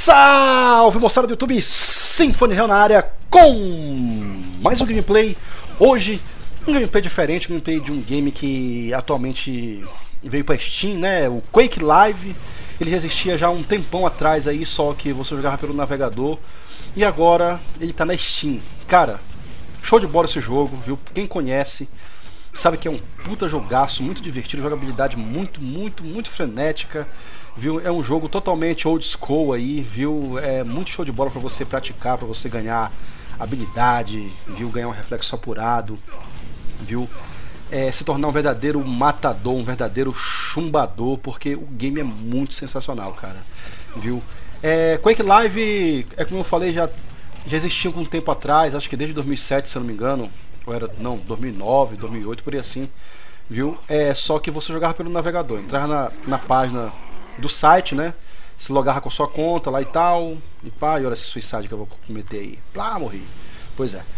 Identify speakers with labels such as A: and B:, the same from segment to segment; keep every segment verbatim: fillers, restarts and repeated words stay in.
A: Salve moçada do YouTube, Symphony Hell na área com mais um gameplay. Hoje um gameplay diferente, um gameplay de um game que atualmente veio para Steam, né? O Quake Live. Ele já existia já há um tempão atrás aí, só que você jogava pelo navegador. E agora ele tá na Steam. Cara, show de bola esse jogo, viu? Quem conhece sabe que é um puta jogaço, muito divertido, jogabilidade muito, muito, muito frenética, viu? É um jogo totalmente old school aí, viu? É muito show de bola para você praticar, para você ganhar habilidade, viu? Ganhar um reflexo apurado, viu? É, se tornar um verdadeiro matador, um verdadeiro chumbador, porque o game é muito sensacional, cara, viu? É, Quake Live, é como eu falei, já, já existia algum tempo atrás, acho que desde dois mil e sete, se eu não me engano, ou era, não, dois mil e nove, dois mil e oito, por aí assim, viu? É, só que você jogava pelo navegador, entrava na, na página do site, né? Se logava com sua conta lá e tal, e pá, e olha esse suicide que eu vou cometer aí. Plá, morri. Pois é.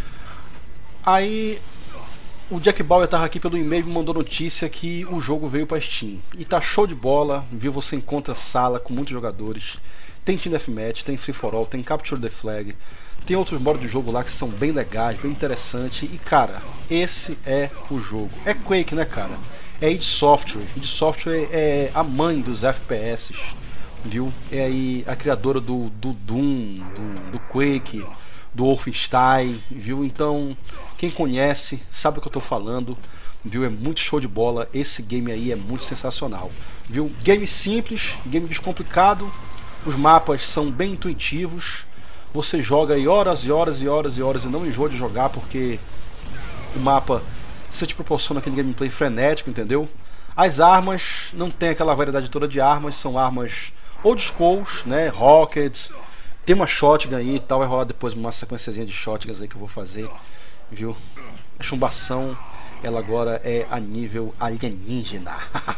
A: Aí o Jack Bauer tava aqui pelo e-mail e me mandou notícia que o jogo veio pra Steam. E tá show de bola, viu? Você encontra sala com muitos jogadores. Tem Team Deathmatch, tem Free for All, tem Capture the Flag. Tem outros modos de jogo lá que são bem legais, bem interessantes. E cara, esse é o jogo. É Quake, né, cara? É id Software. id Software é a mãe dos F P S, viu? É aí a criadora do, do Doom, do, do Quake, do Wolfenstein, viu? Então, quem conhece sabe o que eu tô falando, viu? É muito show de bola. Esse game aí é muito sensacional, viu? Game simples, game descomplicado. Os mapas são bem intuitivos. Você joga aí horas e horas e horas e horas e não enjoa de jogar, porque o mapa você te proporciona aquele gameplay frenético, entendeu? As armas, não tem aquela variedade toda de armas, são armas old schools, né? Rockets, tem uma shotgun aí e tal, vai rolar depois uma sequenciazinha de shotguns aí que eu vou fazer, viu? A chumbação, ela agora é a nível alienígena.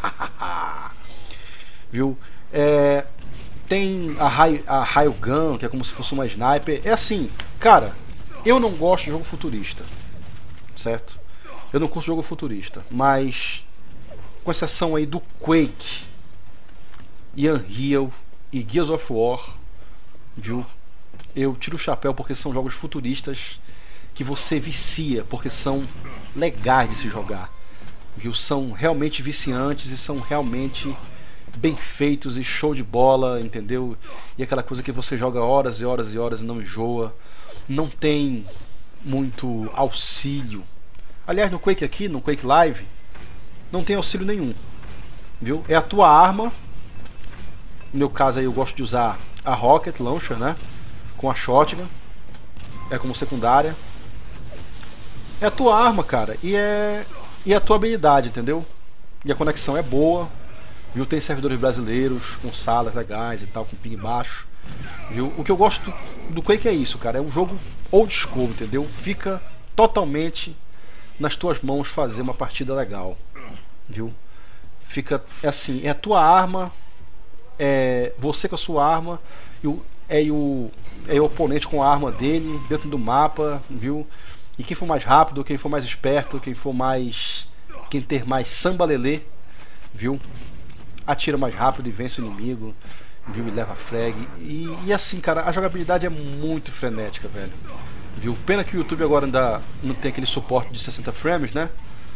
A: Viu? É... Tem a, Ray, a Railgun, que é como se fosse uma sniper. É assim, cara, eu não gosto de jogo futurista, certo? Eu não curto jogo futurista, mas com exceção aí do Quake e Unreal e Gears of War, viu? Eu tiro o chapéu porque são jogos futuristas que você vicia, porque são legais de se jogar, viu? São realmente viciantes e são realmente bem feitos e show de bola, entendeu? E aquela coisa que você joga horas e horas e horas e não enjoa. Não tem muito auxílio. Aliás, no Quake aqui, no Quake Live, não tem auxílio nenhum, viu? É a tua arma. No meu caso aí eu gosto de usar a Rocket Launcher, né? Com a Shotgun. É como secundária. É a tua arma, cara. E é, e é a tua habilidade, entendeu? E a conexão é boa. Viu? Tem servidores brasileiros com salas legais e tal, com ping baixo, viu? O que eu gosto do, do Quake é isso, cara. É um jogo old school, entendeu? Fica totalmente nas tuas mãos fazer uma partida legal, viu? Fica é assim, é a tua arma, é você com a sua arma e o, é, o, é o oponente com a arma dele dentro do mapa, viu? E quem for mais rápido, quem for mais esperto, quem for mais, quem ter mais sambalelê, viu? Atira mais rápido e vence o inimigo, viu? E leva frag. E, e assim, cara, a jogabilidade é muito frenética, velho. Viu? Pena que o YouTube agora ainda não tem aquele suporte de sessenta frames, né?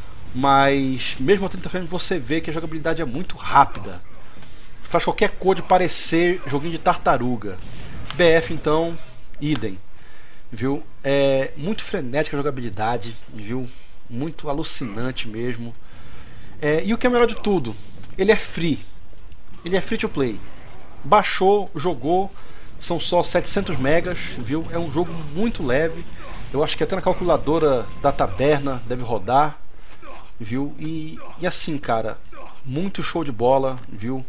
A: Mas mesmo a trinta frames você vê que a jogabilidade é muito rápida. Faz qualquer cor de parecer joguinho de tartaruga. B F então, idem. Viu? É muito frenética a jogabilidade, viu? Muito alucinante mesmo. É, e o que é melhor de tudo, ele é free, ele é free to play. Baixou, jogou, são só setecentos megas, viu? É um jogo muito leve. Eu acho que até na calculadora da taberna deve rodar, viu? E, e assim, cara, muito show de bola, viu?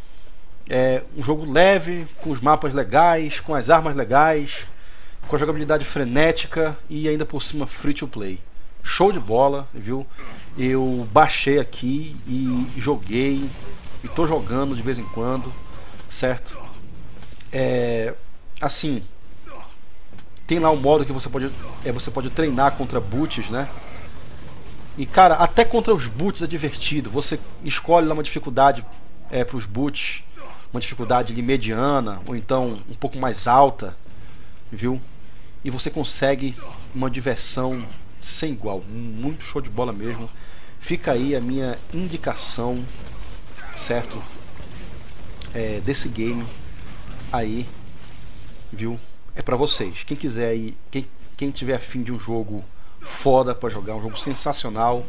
A: É um jogo leve, com os mapas legais, com as armas legais, com a jogabilidade frenética e ainda por cima free to play. Show de bola, viu? Eu baixei aqui e joguei e tô jogando de vez em quando, certo? É, assim, tem lá um modo que você pode, é, você pode treinar contra boots, né? E cara, até contra os boots é divertido. Você escolhe lá uma dificuldade é, para os boots, uma dificuldade ali mediana ou então um pouco mais alta, viu? E você consegue uma diversão sem igual, muito show de bola mesmo. Fica aí a minha indicação, certo? É, desse game aí, viu? É pra vocês. Quem quiser aí, quem, quem tiver afim de um jogo foda pra jogar, um jogo sensacional,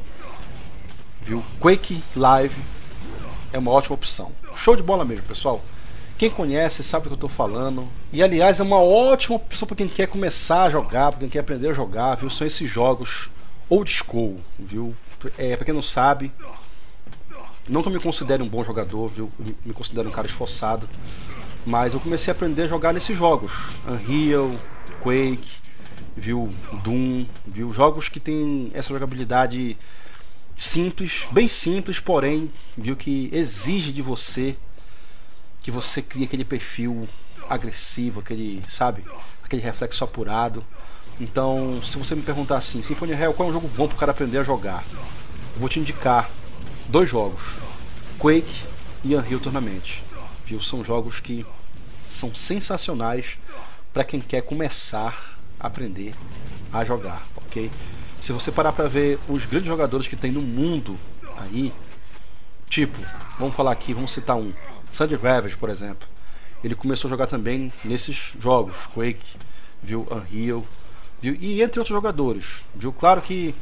A: viu? Quake Live é uma ótima opção. Show de bola mesmo, pessoal. Quem conhece sabe o que eu tô falando. E aliás, é uma ótima opção para quem quer começar a jogar, para quem quer aprender a jogar, viu? São esses jogos old school, viu? É, para quem não sabe, não que eu me considere um bom jogador, viu? Eu me considero um cara esforçado, mas eu comecei a aprender a jogar nesses jogos. Unreal, Quake, viu? Doom, viu? Jogos que tem essa jogabilidade simples, bem simples, porém, viu, que exige de você que você crie aquele perfil agressivo, aquele, sabe, aquele reflexo apurado. Então, se você me perguntar assim, Symphony Hell, qual é um jogo bom para o cara aprender a jogar? Eu vou te indicar dois jogos, Quake e Unreal Tournament. Viu? São jogos que são sensacionais para quem quer começar a aprender a jogar, ok? Se você parar para ver os grandes jogadores que tem no mundo aí, tipo, vamos falar aqui, vamos citar um, Sandy Ravage, por exemplo. Ele começou a jogar também nesses jogos, Quake, viu, Unreal, viu, e entre outros jogadores, viu? Claro que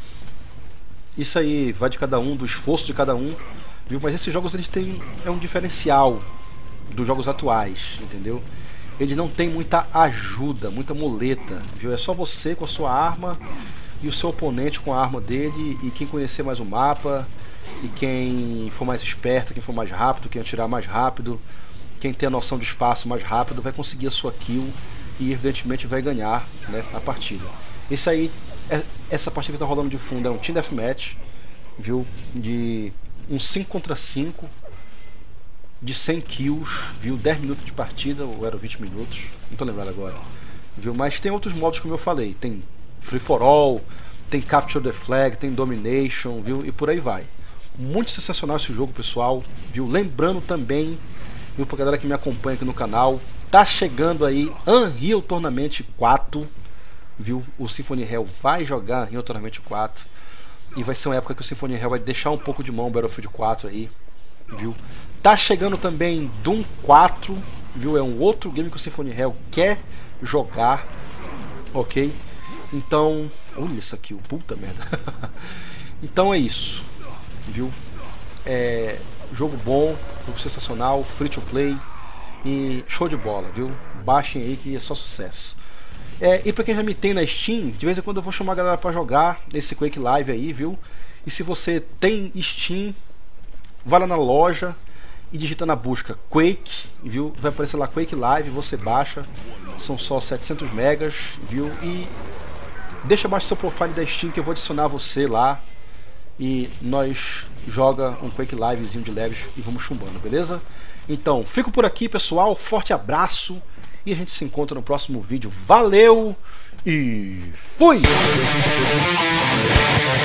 A: isso aí vai de cada um, do esforço de cada um, viu? Mas esses jogos eles têm é um diferencial dos jogos atuais, entendeu? Eles não têm muita ajuda, muita muleta, viu? É só você com a sua arma e o seu oponente com a arma dele, e quem conhecer mais o mapa, e quem for mais esperto, quem for mais rápido, quem atirar mais rápido, quem tem a noção de espaço mais rápido, vai conseguir a sua kill e evidentemente vai ganhar, né, a partida. Esse aí, essa partida que está rolando de fundo é um Team Deathmatch, viu, de um cinco contra cinco, de cem kills, viu, dez minutos de partida, ou eram vinte minutos, não estou lembrado agora, viu, mas tem outros modos como eu falei, tem Free for All, tem Capture the Flag, tem Domination, viu, e por aí vai. Muito sensacional esse jogo, pessoal, viu? Lembrando também, viu, pra galera que me acompanha aqui no canal, tá chegando aí Unreal Tournament quatro, viu? O Symphony Hell vai jogar Unreal Tournament quatro e vai ser uma época que o Symphony Hell vai deixar um pouco de mão o Battlefield quatro aí, viu? Tá chegando também Doom quatro, viu? É um outro game que o Symphony Hell quer jogar, ok? Então, olha isso aqui, o puta merda. Então é isso, viu? É jogo bom, jogo sensacional, free to play e show de bola, viu? Baixem aí que é só sucesso. É, e pra quem já me tem na Steam, de vez em quando eu vou chamar a galera pra jogar esse Quake Live aí, viu? E se você tem Steam, vai lá na loja e digita na busca Quake, viu? Vai aparecer lá Quake Live, você baixa, são só setecentos megas, viu? E deixa abaixo seu profile da Steam que eu vou adicionar você lá e nós joga um Quake Livezinho de leves e vamos chumbando, beleza? Então, fico por aqui, pessoal, forte abraço e a gente se encontra no próximo vídeo. Valeu e fui!